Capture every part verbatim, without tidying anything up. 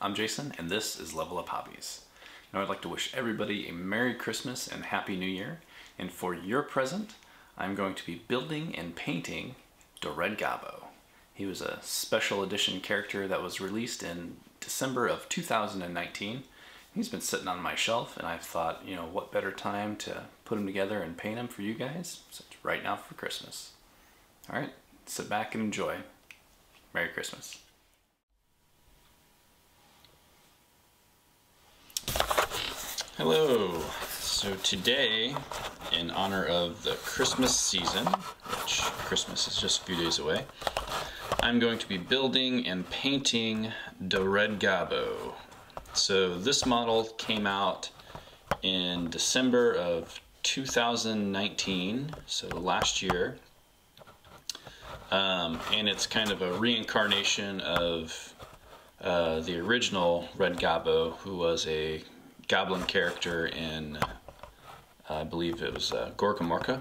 I'm Jason, and this is Level Up Hobbies. Now I'd like to wish everybody a Merry Christmas and Happy New Year, and for your present, I'm going to be building and painting the Red Gobbo. He was a special edition character that was released in December of two thousand nineteen. He's been sitting on my shelf, and I thought, you know, what better time to put him together and paint him for you guys? So it's right now for Christmas. All right, sit back and enjoy. Merry Christmas. Hello. So today, in honor of the Christmas season, which Christmas is just a few days away, I'm going to be building and painting the Red Gobbo. So this model came out in December of two thousand nineteen, so last year. Um, and it's kind of a reincarnation of uh, the original Red Gobbo, who was a goblin character in, uh, I believe it was uh, Gorkamorka.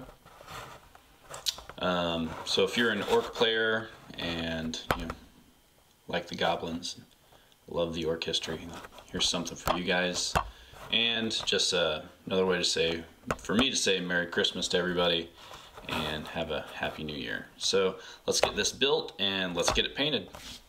Um, so if you're an orc player and you know, like the goblins, love the orc history, here's something for you guys. And just uh, another way to say, for me to say Merry Christmas to everybody and have a Happy New Year. So let's get this built and let's get it painted.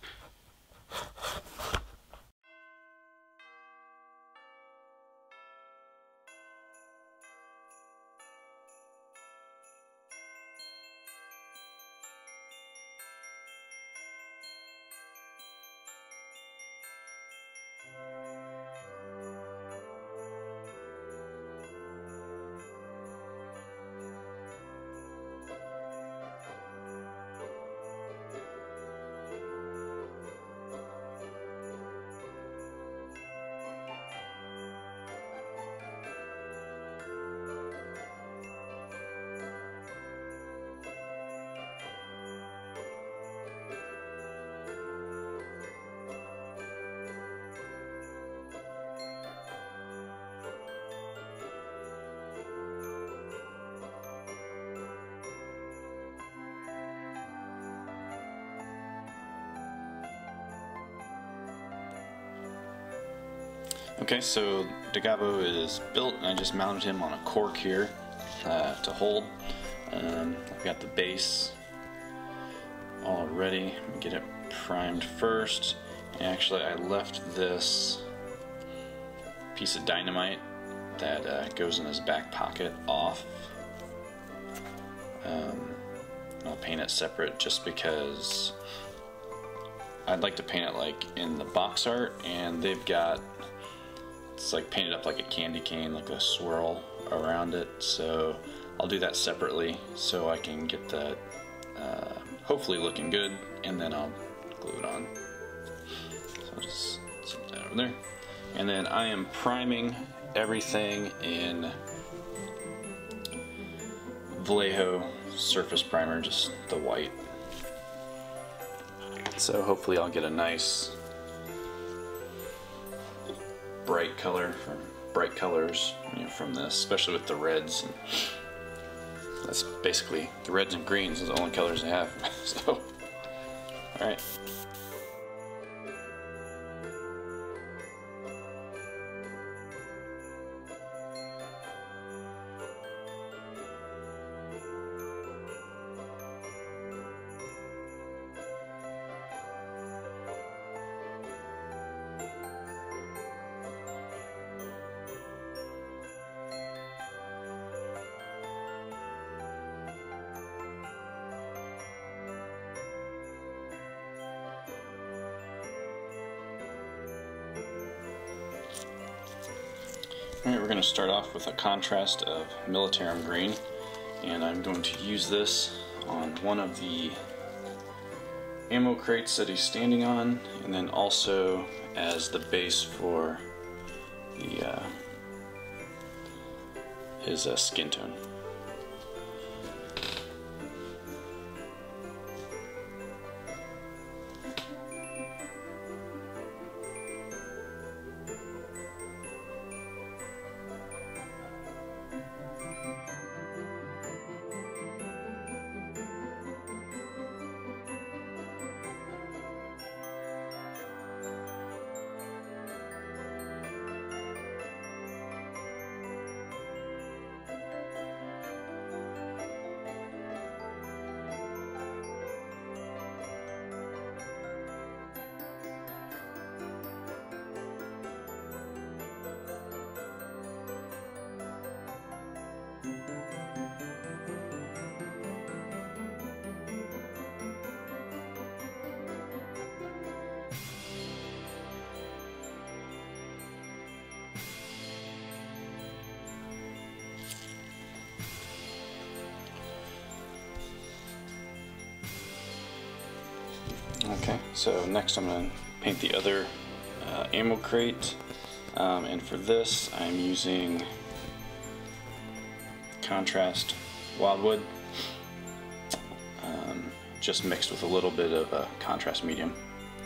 Okay, so the Gobbo is built, and I just mounted him on a cork here uh, to hold. Um, I've got the base all ready. Get it primed first. Actually, I left this piece of dynamite that uh, goes in his back pocket off. Um, I'll paint it separate just because I'd like to paint it like in the box art, and they've got it's like painted up like a candy cane, like a swirl around it. So I'll do that separately so I can get that uh, hopefully looking good, and then I'll glue it on. So I'll just set that over there. And then I am priming everything in Vallejo surface primer, just the white. So hopefully I'll get a nice bright color from bright colors, you know, from this, especially with the reds. And that's basically the reds and greens are the only colors I have. So, all right. Alright, we're going to start off with a contrast of Militarum green, and I'm going to use this on one of the ammo crates that he's standing on, and then also as the base for the uh, his uh, skin tone. Okay, so next I'm going to paint the other uh, ammo crate, um, and for this I'm using contrast wildwood, um, just mixed with a little bit of uh, contrast medium.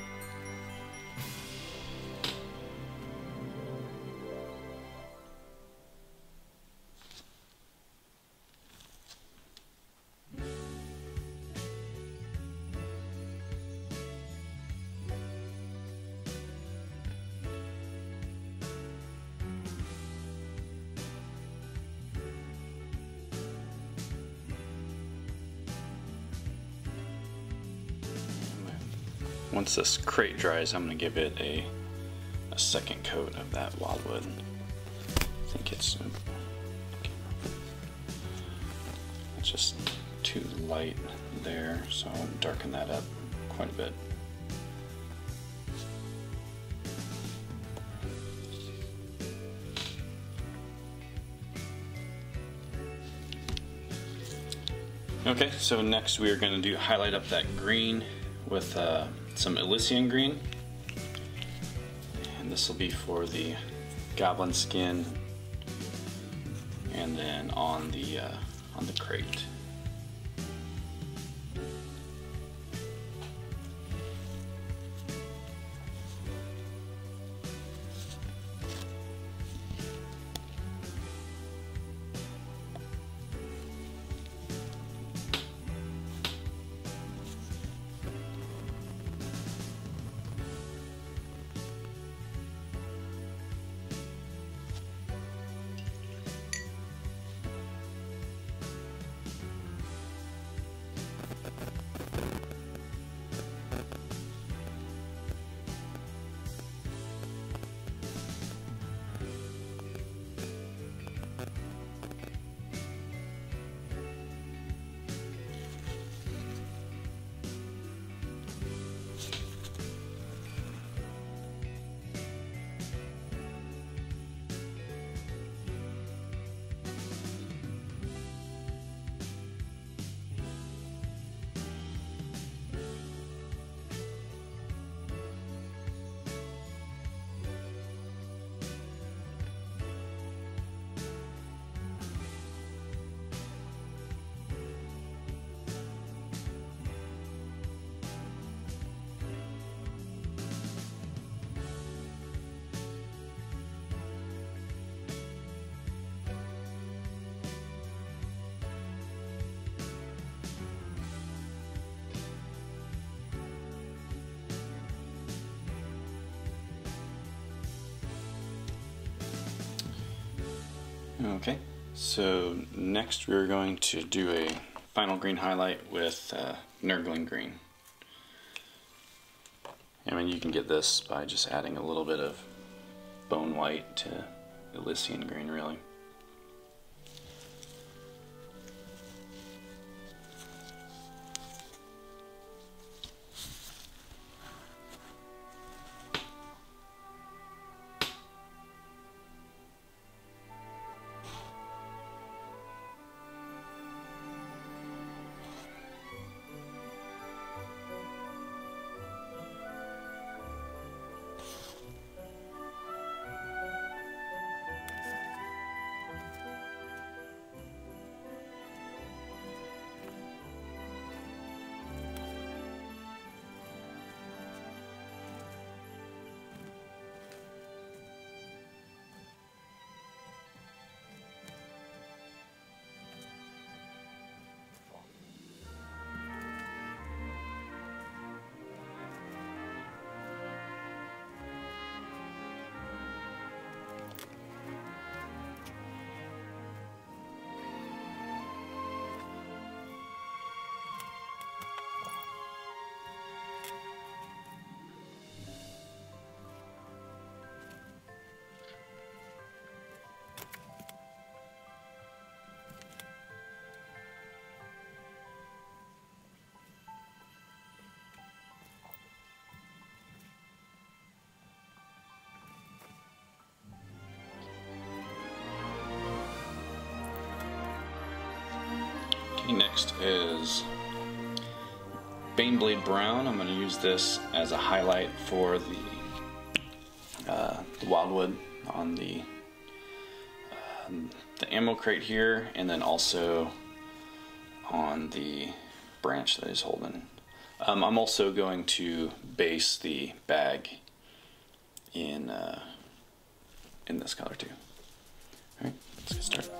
Once this crate dries, I'm going to give it a, a second coat of that wildwood. I think it's, it's just too light there, so I'll darken that up quite a bit. Okay, so next we are going to do highlight up that green with uh, some Elysian green, and this will be for the goblin skin, and then on the uh, on the crate. Okay, so next we're going to do a final green highlight with uh, Nurgling green. I mean, you can get this by just adding a little bit of bone white to Elysian green, really. Next is Baneblade Brown. I'm going to use this as a highlight for the, uh, the wildwood on the, uh, the ammo crate here, and then also on the branch that he's holding. Um, I'm also going to base the bag in uh, in this color too. All right, let's get started.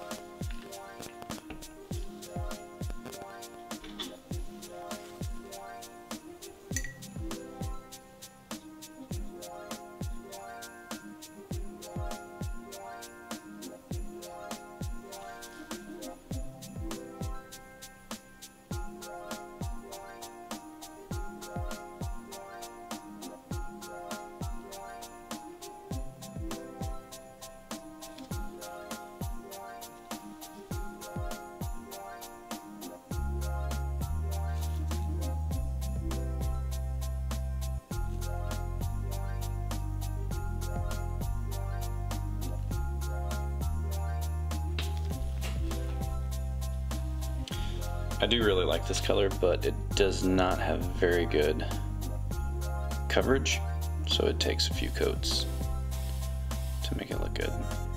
I do really like this color, but it does not have very good coverage, so it takes a few coats to make it look good.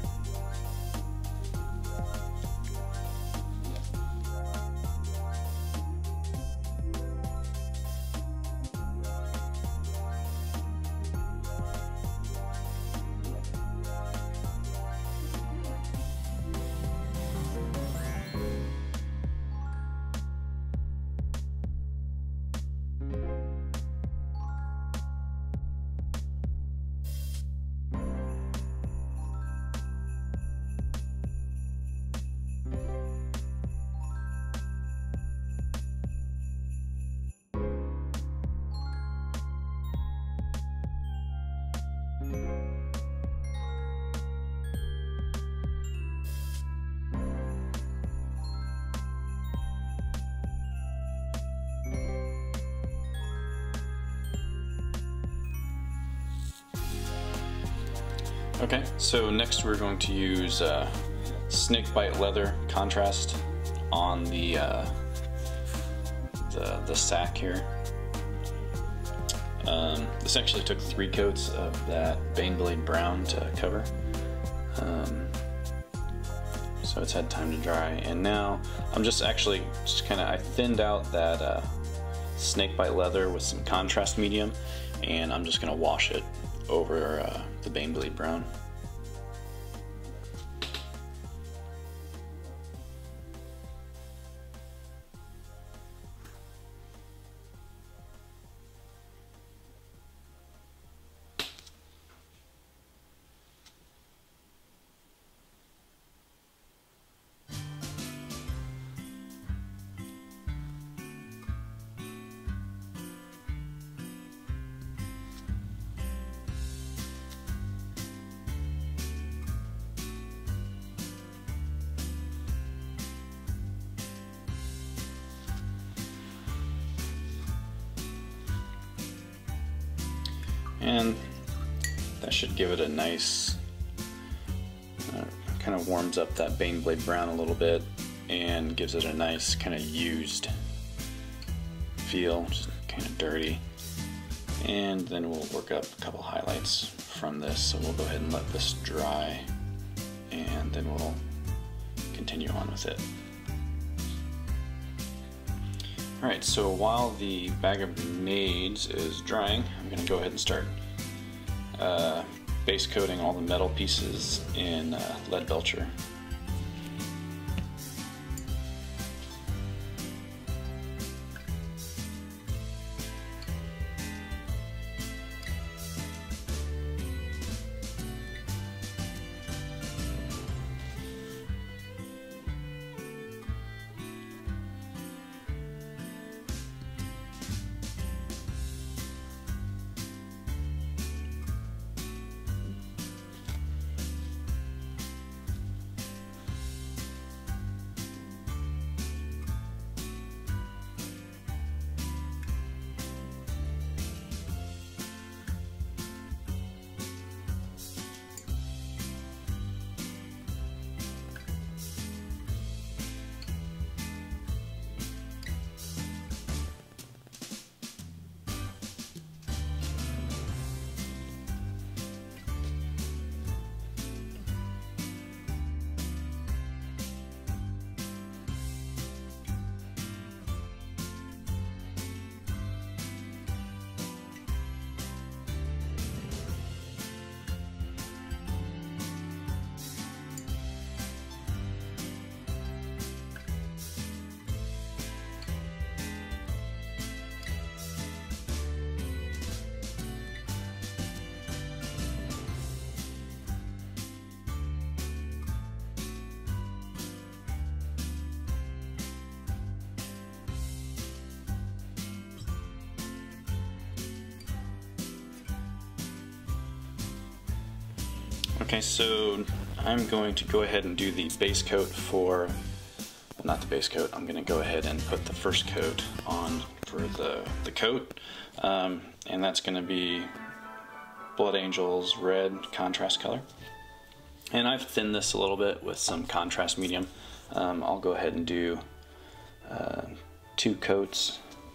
Okay, so next we're going to use uh, snakebite leather contrast on the, uh, the the sack here. Um, this actually took three coats of that Baneblade Brown to cover, um, so it's had time to dry. And now I'm just actually just kind of I thinned out that uh, snakebite leather with some contrast medium, and I'm just gonna wash it over uh, the Baneblade Brown. And that should give it a nice, uh, kind of warms up that Baneblade Brown a little bit and gives it a nice kind of used feel, just kind of dirty. And then we'll work up a couple highlights from this, so we'll go ahead and let this dry, and then we'll continue on with it. Alright, so while the bag of grenades is drying, I'm going to go ahead and start uh, base coating all the metal pieces in uh, lead belcher. Okay, so I'm going to go ahead and do the base coat for, well, not the base coat, I'm going to go ahead and put the first coat on for the, the coat, um, and that's going to be Blood Angels red contrast color. And I've thinned this a little bit with some contrast medium. Um, I'll go ahead and do uh, two coats.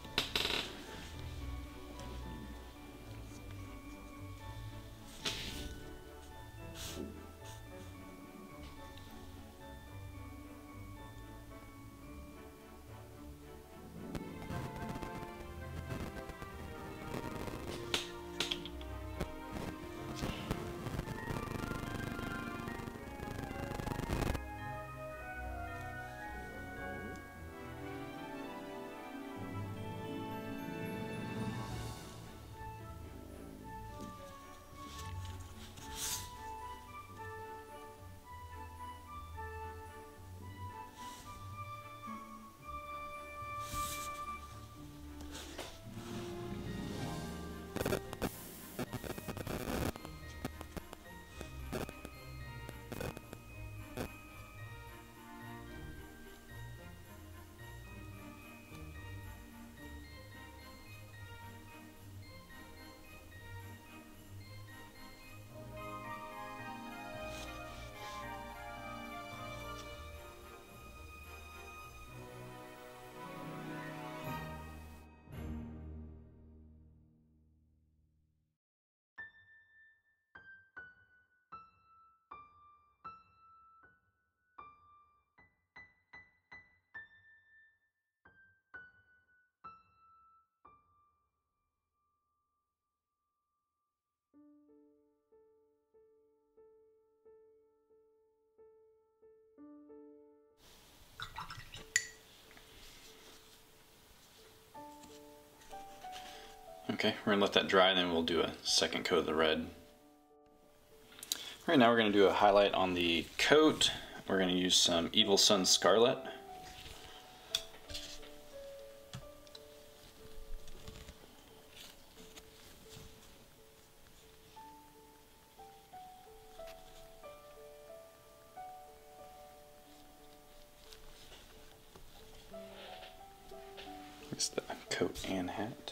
Okay, we're going to let that dry, then we'll do a second coat of the red. Right now we're going to do a highlight on the coat. We're going to use some Evil Sunz Scarlet. It's the coat and hat.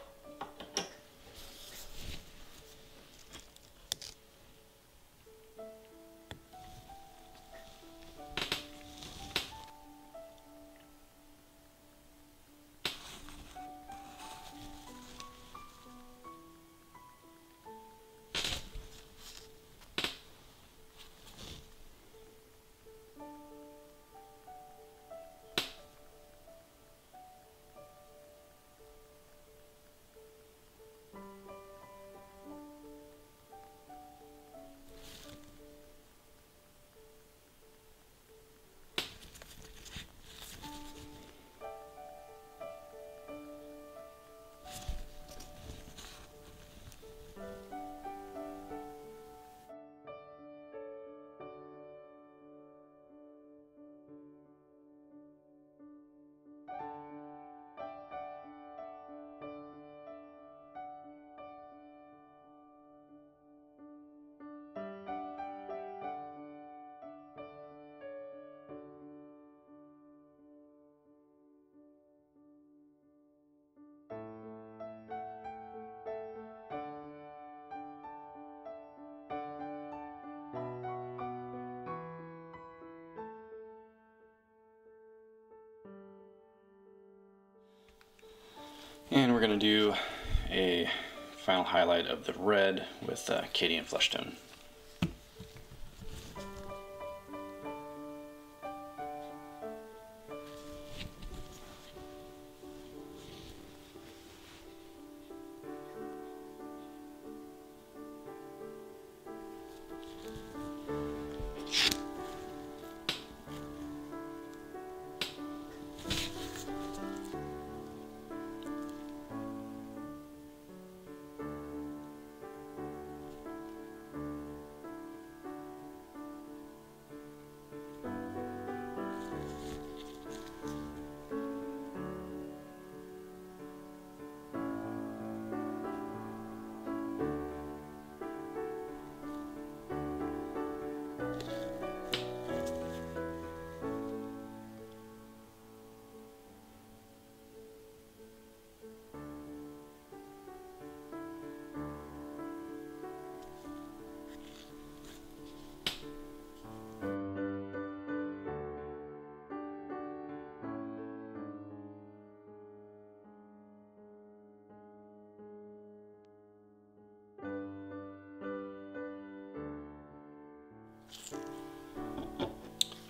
And we're going to do a final highlight of the red with uh, Cadian Flesh Tone.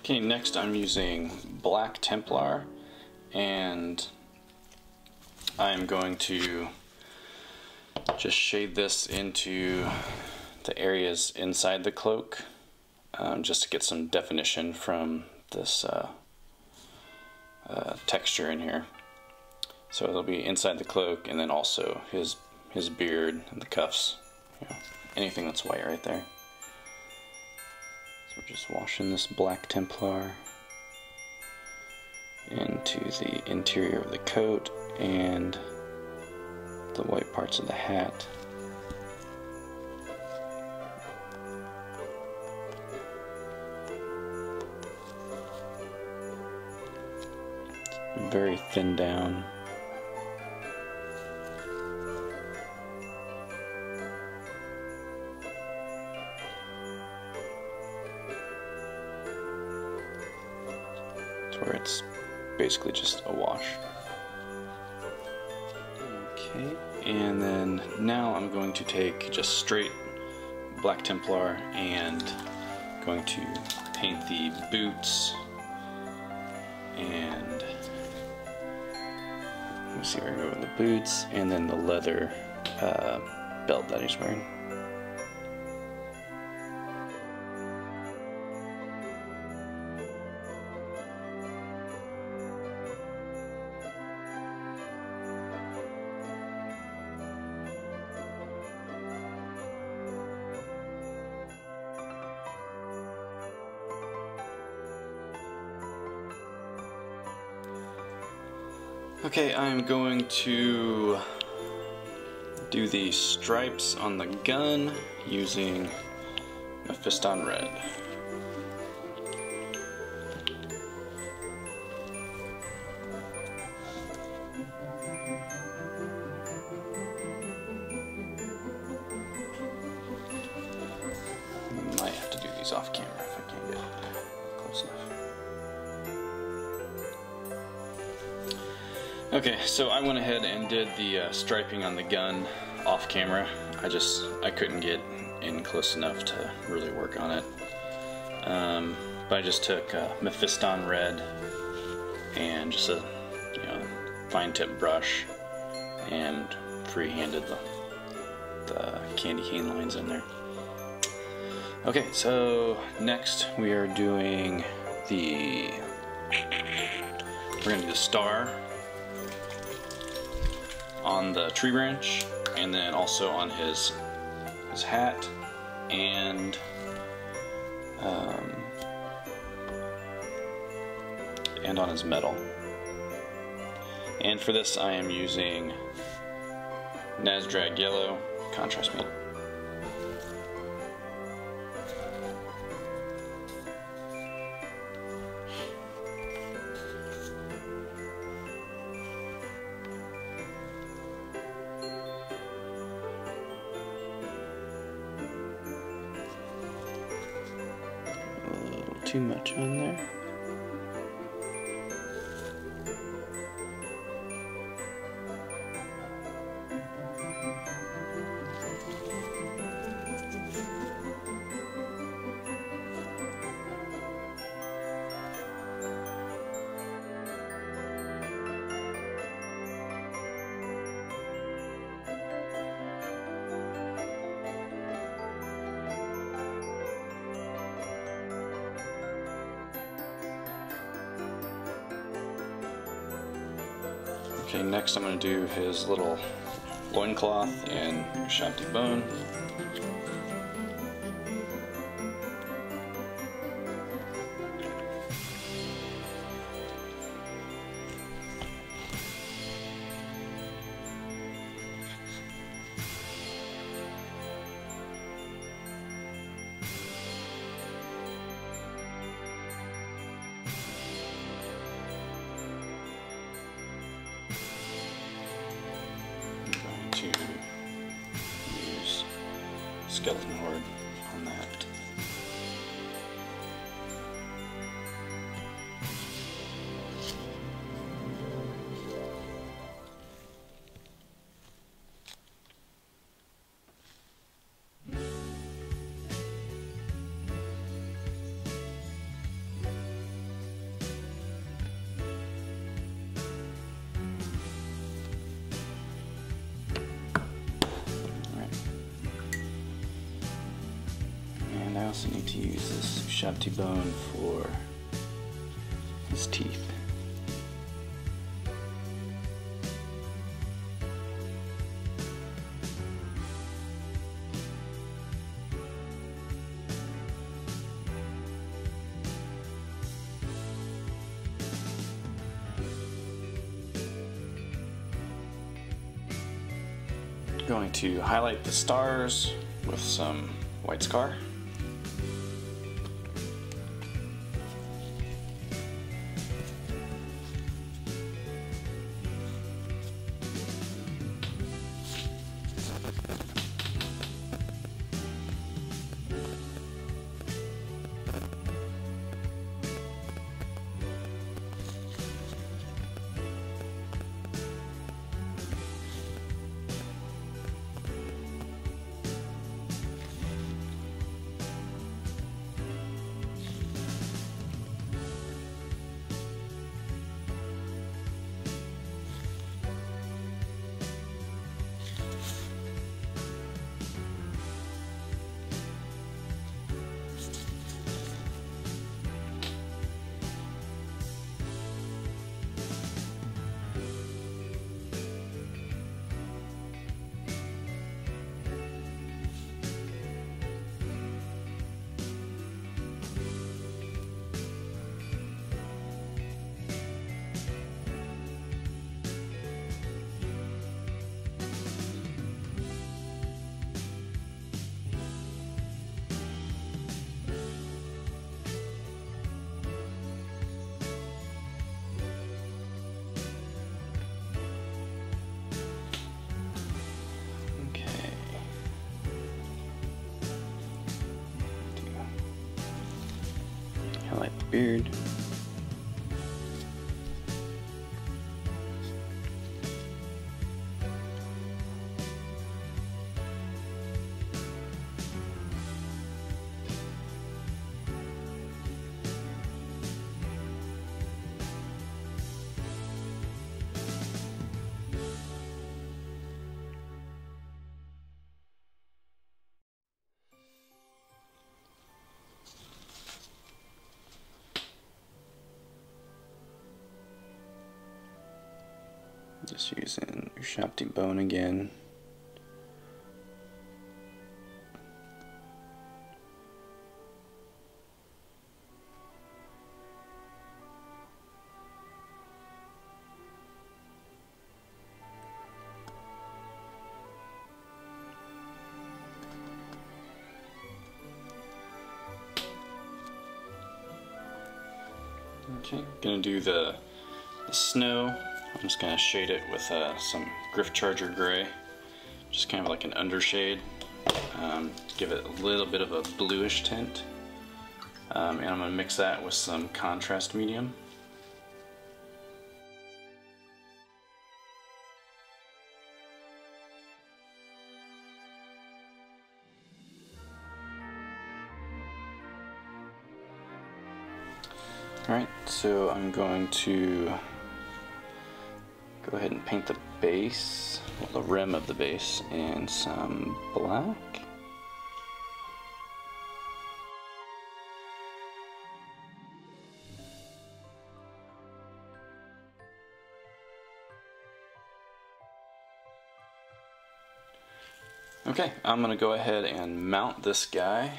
Okay, next I'm using Black Templar, and I'm going to just shade this into the areas inside the cloak, um, just to get some definition from this uh, uh, texture in here. So it'll be inside the cloak, and then also his his beard and the cuffs, you know, anything that's white right there. So we're just washing this Black Templar into the interior of the coat and the white parts of the hat. Very thin down. To where it's basically just a wash. Okay, and then now I'm going to take just straight Black Templar and going to paint the boots and let me see where I go with the boots, and then the leather uh, belt that he's wearing. Okay, I'm going to do the stripes on the gun using Mephiston Red. Might have to do these off camera if I can't get close enough. Okay, so I went ahead and did the uh, striping on the gun off camera. I just, I couldn't get in close enough to really work on it. Um, but I just took uh, Mephiston Red and just a, you know, fine tip brush and free-handed the, the candy cane lines in there. Okay, so next we are doing the, we're gonna do the star on the tree branch, and then also on his his hat, and um, and on his medal. And for this I am using Nazdrag Yellow contrast paint. Too much on there. Okay, next I'm going to do his little loincloth in Shanti Bone. To use skeleton horde on that. also need to use this Shabti bone for his teeth. Going to highlight the stars with some white scar. Highlight the beard. Just using Shabti bone again. Okay, gonna do the, the snow. I'm just going to shade it with uh, some Griff Charger gray, just kind of like an undershade, um, give it a little bit of a bluish tint, um, and I'm going to mix that with some contrast medium. Alright, so I'm going to go ahead and paint the base, well, the rim of the base, in some black. Okay, I'm going to go ahead and mount this guy.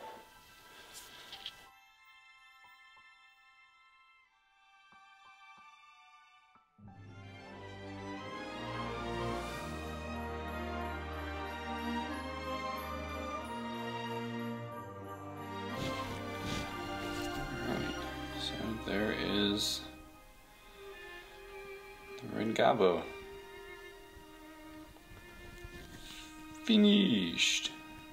There is the Red Gobbo. Finished.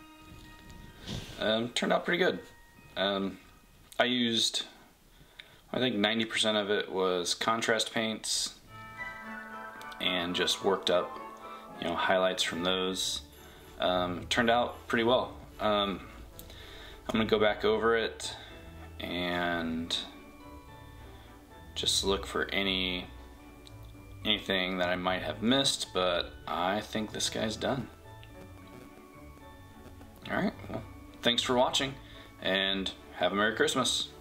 Um, turned out pretty good. Um, I used, I think ninety percent of it was contrast paints and just worked up, you know, highlights from those. Um, turned out pretty well. Um, I'm gonna go back over it and just look for any anything that I might have missed, but I think this guy's done. Alright, well, thanks for watching, and have a Merry Christmas.